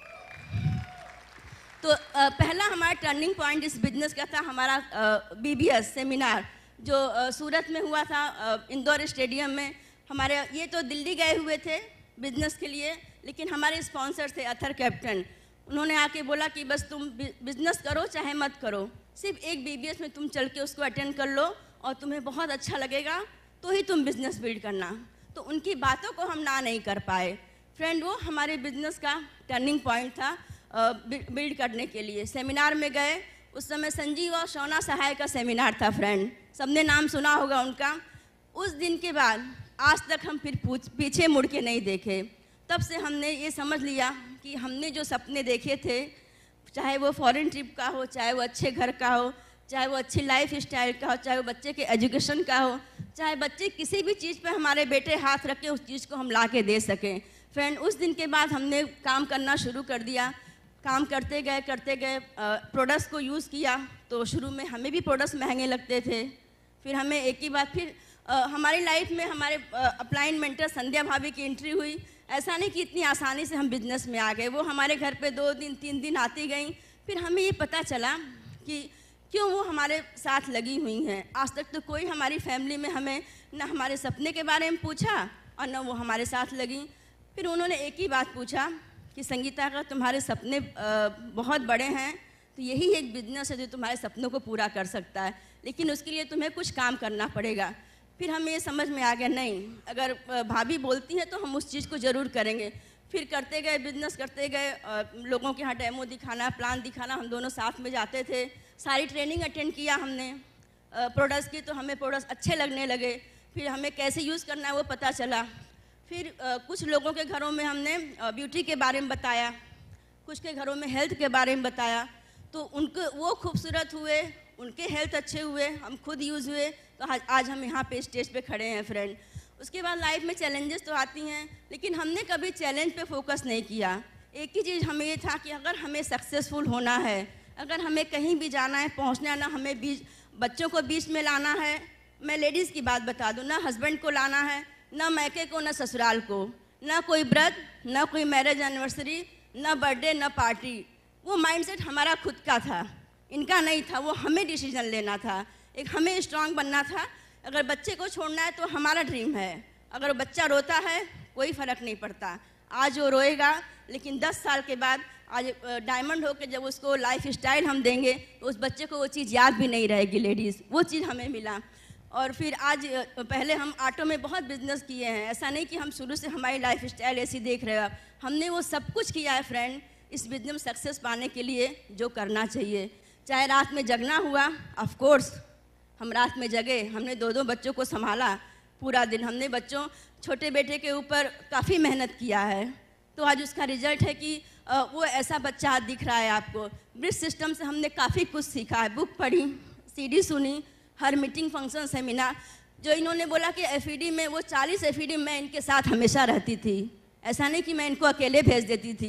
तो आ, पहला हमारा टर्निंग पॉइंट इस बिजनेस का था हमारा बीबीएस सेमिनार जो आ, सूरत में हुआ था, आ, इंदौर स्टेडियम में। हमारे ये तो दिल्ली गए हुए थे बिजनेस के लिए, लेकिन हमारे स्पॉन्सर थे अथर कैप्टन। उन्होंने आके बोला कि बस तुम बिजनेस करो चाहे मत करो, सिर्फ एक बीबीएस में तुम चल के उसको अटेंड कर लो और तुम्हें बहुत अच्छा लगेगा तो ही तुम बिजनेस बिल्ड करना। तो उनकी बातों को हम ना नहीं कर पाए। फ्रेंड, वो हमारे बिजनेस का टर्निंग पॉइंट था बिल्ड करने के लिए। सेमिनार में गए, उस समय संजीव और शोना सहाय का सेमिनार था। फ्रेंड, सबने नाम सुना होगा उनका। उस दिन के बाद आज तक हम फिर पीछे मुड़ के नहीं देखे। तब से हमने ये समझ लिया कि हमने जो सपने देखे थे, चाहे वो फॉरेन ट्रिप का हो, चाहे वो अच्छे घर का हो, चाहे वो अच्छी लाइफ स्टाइल का हो, चाहे वो बच्चे के एजुकेशन का हो, चाहे बच्चे किसी भी चीज़ पे हमारे बेटे हाथ रख के उस चीज़ को हम ला के दे सकें। फ्रेंड, उस दिन के बाद हमने काम करना शुरू कर दिया। काम करते गए करते गए प्रोडक्ट्स को यूज़ किया। तो शुरू में हमें भी प्रोडक्ट्स महंगे लगते थे। फिर हमें एक ही बात, फिर आ, हमारी लाइफ में हमारे अपलाइन मेंटर संध्या भाभी की एंट्री हुई। ऐसा नहीं कि इतनी आसानी से हम बिजनेस में आ गए, वो हमारे घर पे दो दिन तीन दिन आती गई। फिर हमें ये पता चला कि क्यों वो हमारे साथ लगी हुई हैं। आज तक तो कोई हमारी फैमिली में हमें न हमारे सपने के बारे में पूछा और न वो हमारे साथ लगी। फिर उन्होंने एक ही बात पूछा कि संगीता, अगर तुम्हारे सपने बहुत बड़े हैं तो यही एक बिजनेस है जो तुम्हारे सपनों को पूरा कर सकता है, लेकिन उसके लिए तुम्हें कुछ काम करना पड़ेगा। फिर हमें ये समझ में आ गया, नहीं, अगर भाभी बोलती हैं तो हम उस चीज़ को ज़रूर करेंगे। फिर करते गए, बिजनेस करते गए, लोगों के यहाँ डेमो दिखाना, प्लान दिखाना, हम दोनों साथ में जाते थे। सारी ट्रेनिंग अटेंड किया हमने प्रोडक्ट्स की, तो हमें प्रोडक्ट्स अच्छे लगने लगे। फिर हमें कैसे यूज़ करना है वो पता चला। फिर आ, कुछ लोगों के घरों में हमने ब्यूटी के बारे में बताया, कुछ के घरों में हेल्थ के बारे में बताया, तो उनको वो खूबसूरत हुए, उनके हेल्थ अच्छे हुए, हम खुद यूज़ हुए, तो आज आज हम यहाँ पे स्टेज पे खड़े हैं। फ्रेंड, उसके बाद लाइफ में चैलेंजेस तो आती हैं, लेकिन हमने कभी चैलेंज पे फोकस नहीं किया। एक ही चीज़ हमें ये था कि अगर हमें सक्सेसफुल होना है, अगर हमें कहीं भी जाना है, पहुँचना ना, हमें बीच बच्चों को बीच में लाना है। मैं लेडीज़ की बात बता दूँ, ना हस्बैंड को लाना है, ना मैके को, ना ससुराल को, ना कोई व्रत, ना कोई मैरिज एनिवर्सरी, ना बर्थडे, ना पार्टी। वो माइंडसेट हमारा खुद का था, इनका नहीं था। वो हमें डिसीजन लेना था, एक हमें स्ट्रांग बनना था। अगर बच्चे को छोड़ना है तो हमारा ड्रीम है, अगर बच्चा रोता है कोई फ़र्क नहीं पड़ता, आज वो रोएगा, लेकिन दस साल के बाद आज डायमंड होकर जब उसको लाइफ स्टाइल हम देंगे तो उस बच्चे को वो चीज़ याद भी नहीं रहेगी। लेडीज़, वो चीज़ हमें मिला। और फिर आज, पहले हम ऑटो में बहुत बिजनेस किए हैं, ऐसा नहीं कि हम शुरू से हमारी लाइफ स्टाइल ऐसी देख रहे हो, हमने वो सब कुछ किया है। फ्रेंड, इस बिजनेस सक्सेस पाने के लिए जो करना चाहिए, चाहे रात में जगना हुआ, ऑफ कोर्स हम रात में जगे, हमने दो दो बच्चों को संभाला पूरा दिन। हमने बच्चों, छोटे बेटे के ऊपर काफ़ी मेहनत किया है, तो आज उसका रिजल्ट है कि वो ऐसा बच्चा आज दिख रहा है आपको। ब्रिज सिस्टम से हमने काफ़ी कुछ सीखा है, बुक पढ़ी, सीडी सुनी, हर मीटिंग, फंक्शन, सेमिनार। जो इन्होंने बोला कि एफईडी में, वो चालीस एफईडी मैं इनके साथ हमेशा रहती थी। ऐसा नहीं कि मैं इनको अकेले भेज देती थी,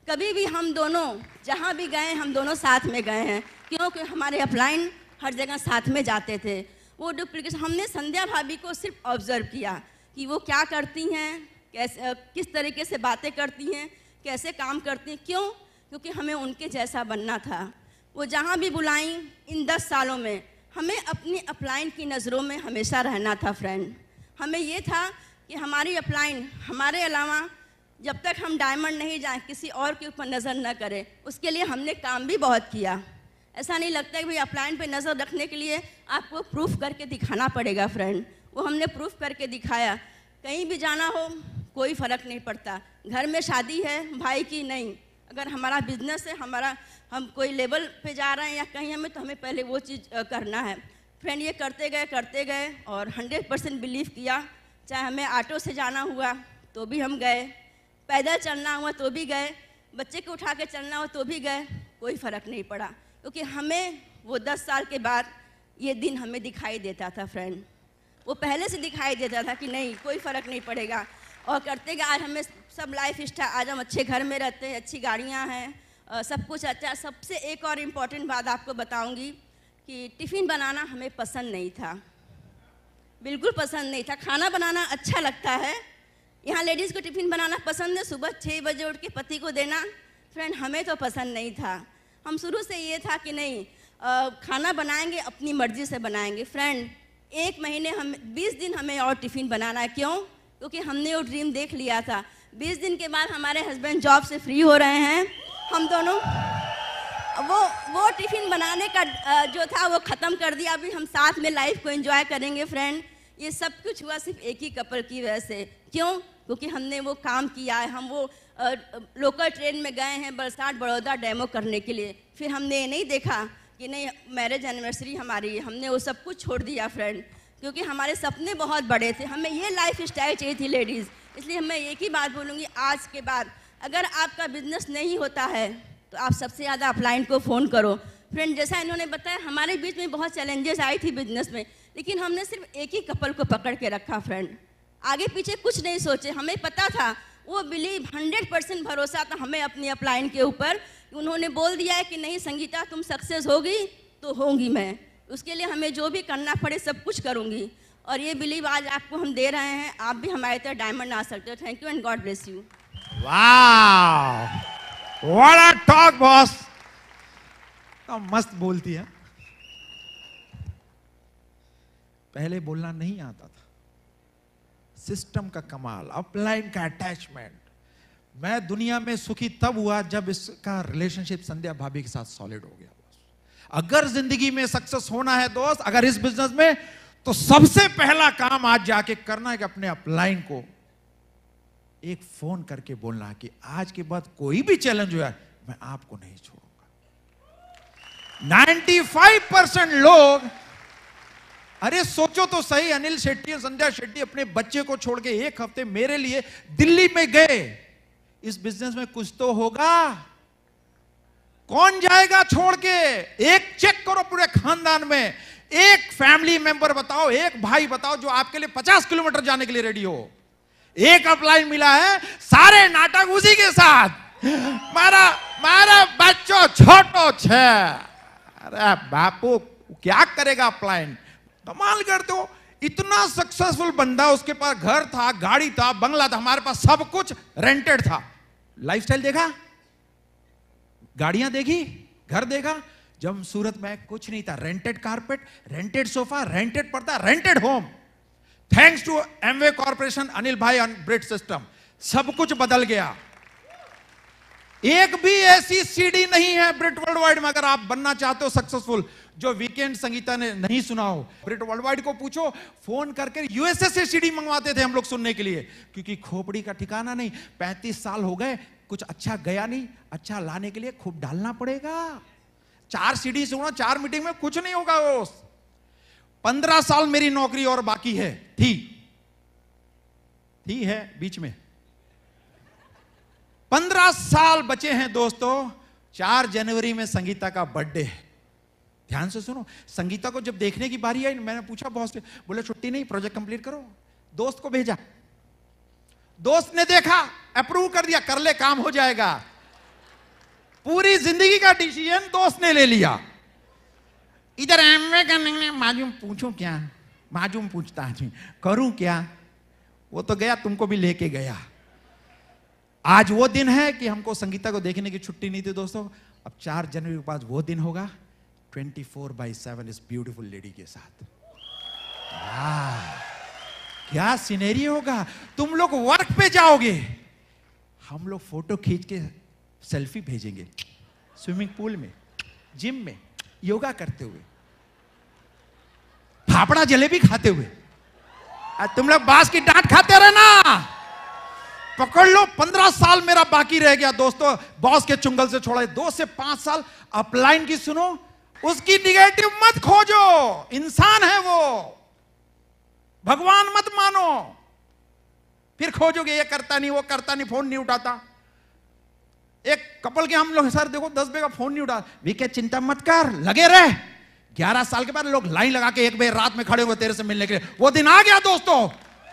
कभी भी हम दोनों जहाँ भी गए हम दोनों साथ में गए हैं, क्योंकि हमारे अपलाइन हर जगह साथ में जाते थे। वो डुप्लीकेशन हमने संध्या भाभी को सिर्फ ऑब्जर्व किया कि वो क्या करती हैं, कैसे किस तरीके से बातें करती हैं, कैसे काम करती हैं। क्यों? क्योंकि हमें उनके जैसा बनना था। वो जहाँ भी बुलाएं इन दस सालों में हमें अपनी अपलाइन की नज़रों में हमेशा रहना था फ्रेंड। हमें ये था कि हमारी अपलाइन हमारे अलावा जब तक हम डायमंड नहीं जाएं किसी और के ऊपर नज़र न करें, उसके लिए हमने काम भी बहुत किया। ऐसा नहीं लगता कि भाई अपलाइन पे नज़र रखने के लिए आपको प्रूफ करके दिखाना पड़ेगा फ्रेंड। वो हमने प्रूफ करके दिखाया। कहीं भी जाना हो कोई फ़र्क नहीं पड़ता, घर में शादी है भाई की नहीं, अगर हमारा बिजनेस है, हमारा हम कोई लेवल पे जा रहे हैं या कहीं हमें, तो हमें पहले वो चीज़ करना है फ्रेंड। ये करते गए करते गए और हंड्रेड परसेंट बिलीव किया। चाहे हमें ऑटो से जाना हुआ तो भी हम गए, पैदल चलना हुआ तो भी गए, बच्चे को उठा के चलना हो तो भी गए, कोई फ़र्क नहीं पड़ा। क्योंकि हमें वो दस साल के बाद ये दिन हमें दिखाई देता था फ्रेंड। वो पहले से दिखाई देता था कि नहीं कोई फ़र्क नहीं पड़ेगा। और करते गए आज हमें सब लाइफ स्टाइल, आज हम अच्छे घर में रहते हैं, अच्छी गाड़ियाँ हैं, सब कुछ अच्छा। सबसे एक और इम्पॉर्टेंट बात आपको बताऊँगी कि टिफ़िन बनाना हमें पसंद नहीं था, बिल्कुल पसंद नहीं था। खाना बनाना अच्छा लगता है, यहाँ लेडीज़ को टिफ़िन बनाना पसंद है, सुबह छः बजे उठ के पति को देना। फ्रेंड हमें तो पसंद नहीं था। हम शुरू से ये था कि नहीं आ, खाना बनाएंगे अपनी मर्ज़ी से बनाएंगे। फ्रेंड एक महीने हम बीस दिन हमें और टिफ़िन बनाना है। क्यों? क्योंकि हमने वो ड्रीम देख लिया था। बीस दिन के बाद हमारे हस्बैंड जॉब से फ्री हो रहे हैं, हम दोनों वो वो टिफ़िन बनाने का जो था वो ख़त्म कर दिया। अभी हम साथ में लाइफ को एंजॉय करेंगे फ्रेंड। ये सब कुछ हुआ सिर्फ एक ही कपल की वजह से। क्यों? क्योंकि हमने वो काम किया है। हम वो आ, लोकल ट्रेन में गए हैं बरसात बड़ौदा डेमो करने के लिए। फिर हमने ये नहीं देखा कि नहीं मैरिज एनिवर्सरी हमारी, हमने वो सब कुछ छोड़ दिया फ्रेंड, क्योंकि हमारे सपने बहुत बड़े थे। हमें ये लाइफ स्टाइल चाहिए थी लेडीज़। इसलिए मैं एक ही बात बोलूँगी, आज के बाद अगर आपका बिजनेस नहीं होता है तो आप सबसे ज़्यादा अपलाइन को फ़ोन करो फ्रेंड। जैसा इन्होंने बताया हमारे बीच में बहुत चैलेंजेस आई थी बिजनेस में, लेकिन हमने सिर्फ एक ही कपल को पकड़ के रखा फ्रेंड। आगे पीछे कुछ नहीं सोचे। हमें पता था, वो बिलीव हंड्रेड परसेंट भरोसा था हमें अपनी अपलाइन के ऊपर। उन्होंने बोल दिया है कि नहीं संगीता तुम सक्सेस होगी तो होंगी मैं, उसके लिए हमें जो भी करना पड़े सब कुछ करूँगी। और ये बिलीव आज आपको हम दे रहे हैं, आप भी हमारे तरह डायमंड आ सकते हो। Thank you and God bless you. वाह, व्हाट अ टॉक बॉस। तो मस्त बोलती है। पहले बोलना नहीं आता था। सिस्टम का कमाल, अपलाइन का अटैचमेंट। मैं दुनिया में सुखी तब हुआ जब इसका रिलेशनशिप संध्या भाभी के साथ सॉलिड हो गया। अगर जिंदगी में सक्सेस होना है दोस्त, अगर इस बिजनेस में, तो सबसे पहला काम आज जाके करना है कि अपने अपलाइन को एक फोन करके बोलना कि आज के बाद कोई भी चैलेंज हुआ मैं आपको नहीं छोड़ूंगा। पचानवे परसेंट लोग, अरे सोचो तो सही, अनिल शेट्टी और संध्या शेट्टी अपने बच्चे को छोड़ के एक हफ्ते मेरे लिए दिल्ली में गए। इस बिजनेस में कुछ तो होगा। कौन जाएगा छोड़ के? एक चेक करो पूरे खानदान में, एक फैमिली मेंबर बताओ, एक भाई बताओ जो आपके लिए पचास किलोमीटर जाने के लिए रेडी हो। एक अपलाइन मिला है, सारे नाटक उसी के साथ। मारा मारा बच्चों छोटो छे। अरे बापू क्या करेगा अपलाइन? कमाल करते हो। इतना सक्सेसफुल बंदा, उसके पास घर था, गाड़ी था, बंगला था, हमारे पास सब कुछ रेंटेड था। लाइफस्टाइल देखा, गाड़ियां देखी, घर देखा। जब सूरत में कुछ नहीं था, rented carpet, rented sofa, rented पर्दा, rented home. Thanks to Amway corporation, Anil भाई और ब्रिट सिस्टम, सब कुछ बदल गया। एक भी ऐसी सीडी नहीं है ब्रिट वर्ल्ड वाइड में, अगर आप बनना चाहते हो सक्सेसफुल, जो वीकेंड संगीता ने नहीं सुना हो। ब्रिट वर्ल्ड वाइड को पूछो, फोन करके यूएसए से सीडी मंगवाते थे हम लोग सुनने के लिए, क्योंकि खोपड़ी का ठिकाना नहीं। पैंतीस साल हो गए, कुछ अच्छा गया नहीं। अच्छा लाने के लिए खूब डालना पड़ेगा। चार सीडी सुना, चार मीटिंग में कुछ नहीं होगा। वो पंद्रह साल मेरी नौकरी और बाकी है, थी थी है बीच में पंद्रह साल बचे हैं दोस्तों। चार जनवरी में संगीता का बर्थडे है। ध्यान से सुनो, संगीता को जब देखने की बारी आई, मैंने पूछा बॉस से, बोले छुट्टी नहीं, प्रोजेक्ट कंप्लीट करो। दोस्त को भेजा, दोस्त ने देखा, अप्रूव कर दिया, कर ले काम हो जाएगा। पूरी जिंदगी का डिसीजन दोस्त ने ले लिया। इधर एमवे करने के लिए माजूम पूछूं क्या, माजूम पूछता है करूं क्या, वो तो गया, तुमको भी लेके गया। आज वो दिन है कि हमको संगीता को देखने की छुट्टी नहीं थी दोस्तों। अब चार जनवरी के बाद वो दिन होगा ट्वेंटी फोर बाई सेवन इस ब्यूटीफुल लेडी के साथ। क्या सिनेरी होगा। तुम लोग वर्क पे जाओगे, हम लोग फोटो खींच के सेल्फी भेजेंगे स्विमिंग पूल में, जिम में, योगा करते हुए, फाफड़ा जलेबी खाते हुए। तुम लोग बांस की डांट खाते रहना। पकड़ लो, पंद्रह साल मेरा बाकी रह गया दोस्तों बॉस के चुंगल से छोड़ा। दो से पांच साल अपलाइन की सुनो, उसकी निगेटिव मत खोजो। इंसान है वो, भगवान मत मानो। फिर खोजोगे ये करता नहीं, वो करता नहीं, फोन नहीं उठाता। एक कपल के हम लोग सर देखो दस बजे का फोन नहीं उठा, वीके चिंता मत कर, लगे रहे। ग्यारह साल के बाद लोग लाइन लगा के एक बजे रात में खड़े हुए तेरे से मिलने के लिए। वो दिन आ गया दोस्तों,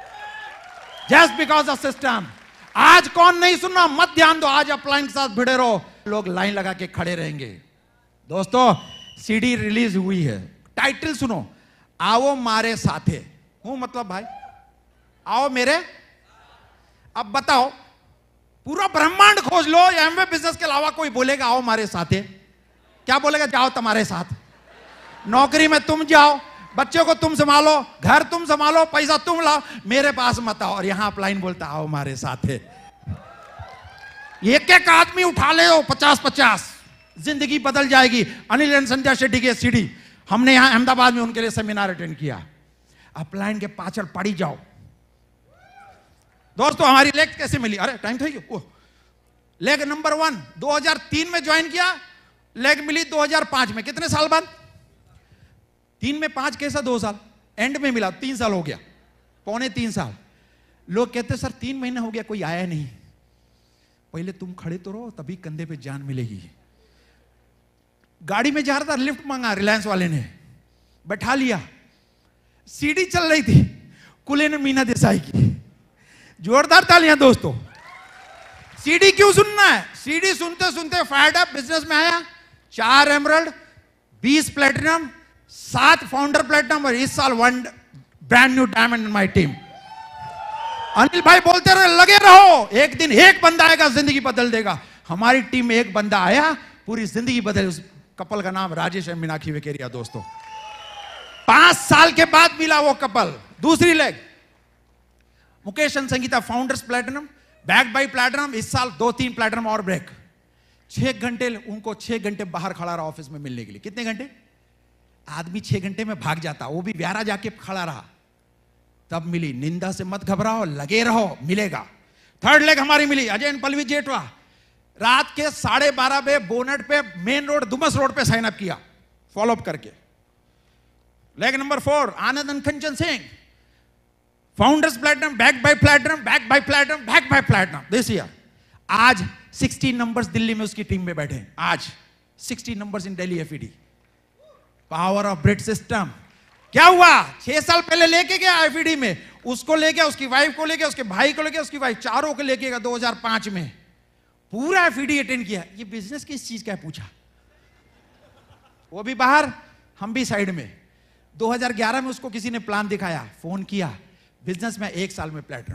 जस्ट बिकॉज ऑफ सिस्टम। आज कौन नहीं सुनना, मत ध्यान दो, आज अपलाइन के साथ भिड़े रहो, लोग लाइन लगा के खड़े रहेंगे। दोस्तों सीडी रिलीज हुई है, टाइटल सुनो, आओ मारे साथे। हूं मतलब भाई, आओ मेरे। अब बताओ, पूरा ब्रह्मांड खोज लो, एमवे बिजनेस के अलावा कोई बोलेगा आओ हमारे साथ है? क्या बोलेगा? जाओ तुम्हारे साथ। नौकरी में तुम जाओ, बच्चों को तुम संभालो, घर तुम संभालो, पैसा तुम लाओ, मेरे पास मत आओ। और यहां अपलाइन बोलता आओ हमारे साथ है। एक एक आदमी उठा ले हो पचास पचास, जिंदगी बदल जाएगी। अनिल एंड संध्या शेट्टी के सीडी हमने यहां अहमदाबाद में उनके लिए सेमिनार अटेंड किया। अपलाइन के पाछड़ पड़ी जाओ दोस्तों। हमारी लेग कैसे मिली? अरे टाइम था ये। लेग नंबर वन दो हज़ार तीन में ज्वाइन किया, लेग मिली दो हज़ार पाँच में। कितने साल बाद? तीन में पांच कैसा दो साल, एंड में मिला तीन साल हो गया, पौने तीन साल। लोग कहते सर तीन महीने हो गया कोई आया नहीं। पहले तुम खड़े तो रहो, तभी कंधे पे जान मिलेगी। गाड़ी में जा रहा था, लिफ्ट मांगा रिलायंस वाले ने, बैठा लिया। सीडी चल रही थी, कुले ने मीना देसाई की। जोरदार तालियां दोस्तों। सीडी क्यों सुनना है? सीडी सुनते सुनते फायर्ड अप बिजनेस में आया। चार एमरल्ड, बीस प्लेटिनम, सात फाउंडर प्लेटिनम और इस साल one brand new diamond in my team. Anil भाई बोलते रहे लगे रहो, एक दिन एक बंदा आएगा जिंदगी बदल देगा। हमारी टीम में एक बंदा आया, पूरी जिंदगी बदल। उस कपल का नाम राजेश एंड मीनाक्षी वेकेरिया दोस्तों। पांच साल के बाद मिला वो कपल। दूसरी leg Mukesh and Sangeeta founders platinum, back by platinum. इस साल दो तीन प्लेटिनम और ब्रेक। छह घंटे उनको छह घंटे बाहर खड़ा रहा ऑफिस में मिलने के लिए। कितने घंटे? आदमी छह घंटे में भाग जाता, वो भी व्यारा जाके खड़ा रहा, तब मिली। निंदा से मत घबराओ, लगे रहो, मिलेगा। थर्ड लेग हमारी मिली अजय एंड पल्लवी जेठवा। रात के साढ़े बारह बजे बोनट पे मेन रोड दुमस रोड पे साइन अप किया, फॉलो अप करके। Leg number four Anand and Kanchan Singh, founders platinum, back by platinum, back by platinum, back by platinum this year. आज साठ नंबर्स दिल्ली में उसकी टीम में बैठे। आज साठ numbers in Delhi FED. Power of Britt system. क्या हुआ? छह साल पहले लेके गया एफईडी में, उसको ले गया, उसकी वाइफ को ले गया, उसके भाई को ले गया, उसकी वाइफ, चारों को लेके गया दो हज़ार पाँच में। पूरा एफईडी अटेंड किया। ये बिजनेस किस चीज का है पूछा, वो भी बाहर, हम भी साइड में। दो हज़ार ग्यारह में उसको किसी ने प्लान दिखाया, फोन किया, बिजनेस में एक साल में प्लेटिनम।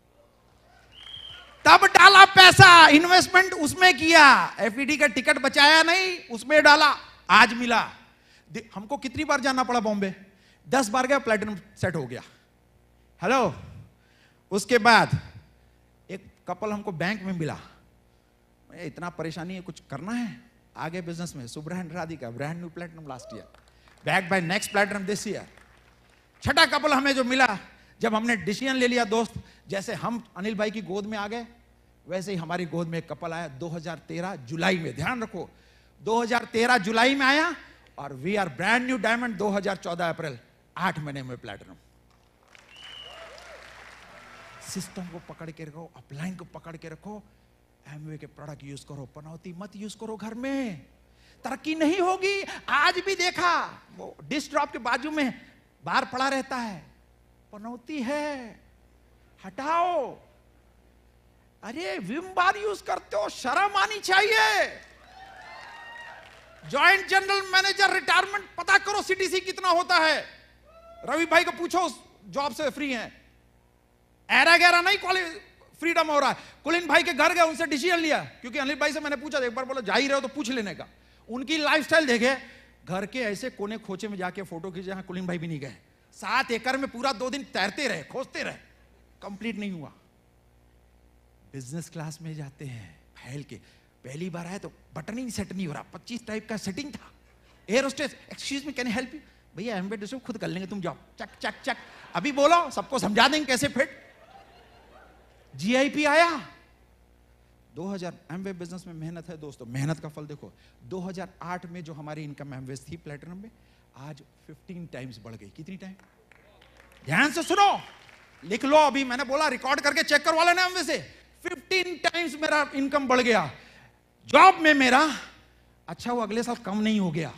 तब डाला पैसा, इन्वेस्टमेंट उसमें किया, एफईडी का टिकट बचाया नहीं, उसमें डाला, आज मिला। हमको कितनी बार जाना पड़ा बॉम्बे? दस बार गया, प्लेटिनम सेट हो गया। हेलो। उसके बाद एक कपल हमको बैंक में मिला। इतना परेशानी है, कुछ करना है आगे बिजनेस में। Subra and Radhika, brand new platinum last year, back by next platinum this year. छठा कपल हमें जो मिला, जब हमने डिसीजन ले लिया दोस्त, जैसे हम अनिल भाई की गोद में आ गए, वैसे ही हमारी गोद में एक कपल आया दो हज़ार तेरह जुलाई में। ध्यान रखो, दो हज़ार तेरह जुलाई में आया और we are brand new diamond दो हज़ार चौदह अप्रैल, आठ महीने में प्लेटिनम। सिस्टम को पकड़ के रखो, अपलाइन को पकड़ के रखो, एमवे के प्रोडक्ट यूज करो, पनौती मत यूज करो घर में, तरक्की नहीं होगी। आज भी देखा, वो डिश ड्रॉप के बाजू में बार पड़ा रहता है, पनौती है, हटाओ। अरे विम बार यूज करते हो, शर्म आनी चाहिए। ज्वाइंट जनरल मैनेजर रिटायरमेंट पता करो सीटीसी कितना होता है। रवि भाई को पूछो, जॉब से फ्री हैं, एरा गैरा नहीं कॉलेज फ्रीडम हो रहा है। कुलीन भाई के घर गए, उनसे डिसीजन लिया, क्योंकि अनिल भाई से मैंने पूछा, एक बार बोला जा ही रहे हो तो पूछ लेने का। उनकी लाइफस्टाइल देखे, घर के ऐसे कोने खोचे में जाके फोटो खींचे जहां कुलीन भाई भी नहीं गए। सात एकड़ में पूरा दो दिन तैरते रहे, खोजते रहे, कंप्लीट नहीं हुआ। बिजनेस क्लास में जाते हैं फैल के, पहली बार आए तो बटन ही सेट नहीं हो रहा, पच्चीस टाइप का सेटिंग था। Air hostess, excuse me can I help you? भैया एम्बेड सब खुद कर लेंगे, तुम जाओ, चक चक चक, अभी बोलो, सबको समझा देंगे कैसे फिट। जीआईपी आया दो हज़ार, एमवे बिजनेस में मेहनत है दोस्तों, मेहनत का फल देखो। दो हज़ार आठ में जो हमारी इनकम एमवे थी प्लेटिनम में, आज पंद्रह टाइम्स बढ़ गई। कितनी टाइम? ध्यान से सुनो, लिख लो, अभी मैंने बोला रिकॉर्ड करके चेक करवा लेना एमवे से। पंद्रह टाइम्स मेरा इनकम बढ़ गया। जॉब में मेरा अच्छा वो अगले साल कम नहीं हो गया,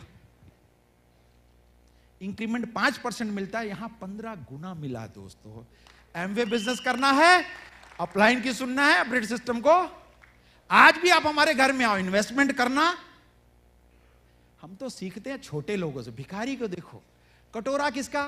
इंक्रीमेंट पांच परसेंट मिलता है, यहां पंद्रह गुना मिला दोस्तों। एमवे बिजनेस करना है, अपलाइन की सुनना है, अपग्रेड सिस्टम को। आज भी आप हमारे घर में आओ, इन्वेस्टमेंट करना। हम तो सीखते हैं छोटे लोगों से। भिखारी को देखो, कटोरा किसका?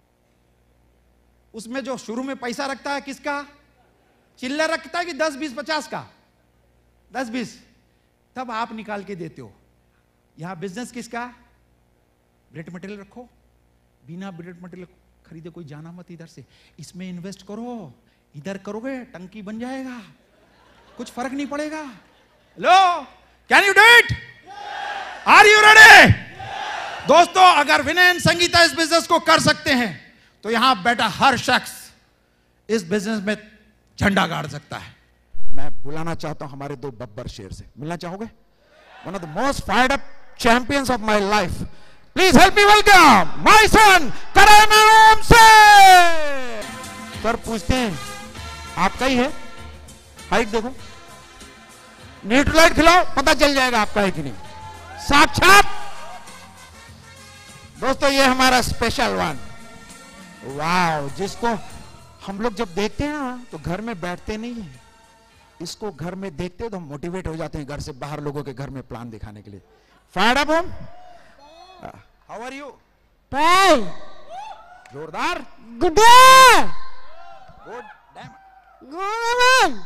उसमें जो शुरू में पैसा रखता है किसका? चिल्लर रखता है कि दस बीस पचास का? दस बीस, तब आप निकाल के देते हो। यहां बिजनेस किसका? ब्रेड मटेरियल रखो, बिना ब्रेड मटेरियल खरीदे कोई जाना मत इधर से, इसमें इन्वेस्ट करो, इधर करोगे टंकी बन जाएगा, कुछ फर्क नहीं पड़ेगा। लो, can you do it? Are you ready? दोस्तों, अगर विनय एंड संगीता इस बिजनेस को कर सकते हैं तो यहां बैठा हर शख्स इस बिजनेस में झंडा गाड़ सकता है। मैं बुलाना चाहता हूं हमारे दो बब्बर शेर से, मिलना चाहोगे? One of the most fired up champions of my life, please help me welcome my son Karan Om से। सर पूछते हैं, आपका ही है? हाइट देखो, न्यूट्रलाइट खिलाओ, पता चल जाएगा आपका है कि नहीं। साक्षात दोस्तों, ये हमारा स्पेशल वन, वाओ, जिसको हम लोग जब देखते हैं ना तो घर में बैठते नहीं है, इसको घर में देखते हैं तो हम मोटिवेट हो जाते हैं घर से बाहर लोगों के घर में प्लान दिखाने के लिए। Fire up home, how are you? Fine, जोरदार, गुड गुड, गुड।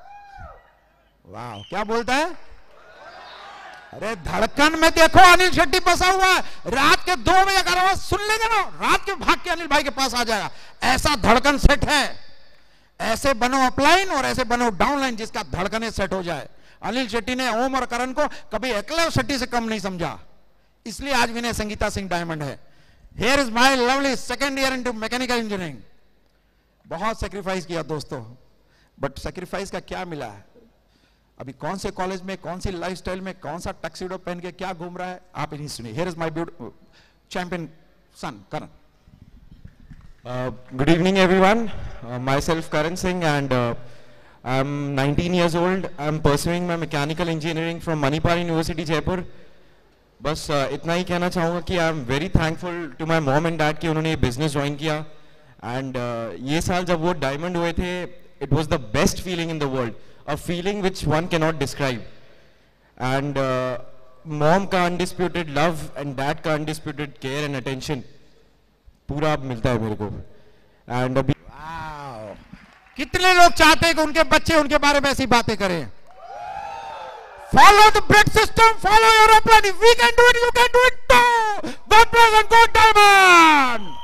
वाह, क्या बोलता है? अरे धड़कन में देखो अनिल शेट्टी फंसा हुआ है, रात के दो बजे अगर आवाज सुन लेंगे ना, रात के भाग के अनिल भाई के पास आ जाएगा। ऐसा धड़कन सेट है। ऐसे बनो अपलाइन और ऐसे बनो डाउनलाइन जिसका धड़कने सेट हो जाए। अनिल शेट्टी ने ओम और करण को कभी एकलव्य शेट्टी से कम नहीं समझा, इसलिए आज विनय संगीता सिंह डायमंड है। Here is my lovely second year into mechanical engineering. बहुत सेक्रीफाइस किया दोस्तों, बट सेक्रीफाइस का क्या मिला है? अभी कौन से कॉलेज में, कौन सी लाइफस्टाइल में, कौन सा टक्सीडो पहन के क्या घूम रहा है, आप इन्हीं सुनिए। Here is my beautiful champion son Karan. Uh, good evening everyone, uh, myself Karan Singh and uh, I'm nineteen years old. I'm pursuing my mechanical engineering from Manipal University Jaipur. बस uh, इतना ही कहना चाहूँगा कि I'm very thankful to my mom and dad कि उन्होंने ये business join किया and uh, ये साल जब वो diamond हुए थे, it was the best feeling in the world, a feeling which one cannot describe and uh, mom का undisputed love and dad का undisputed care and attention पूरा मिलता है मेरे को। एंड अभी कितने लोग चाहते हैं कि उनके बच्चे उनके बारे में ऐसी बातें करें? Follow the Britt system, follow your upline, we can do it, you can do it too. God bless and God diamond.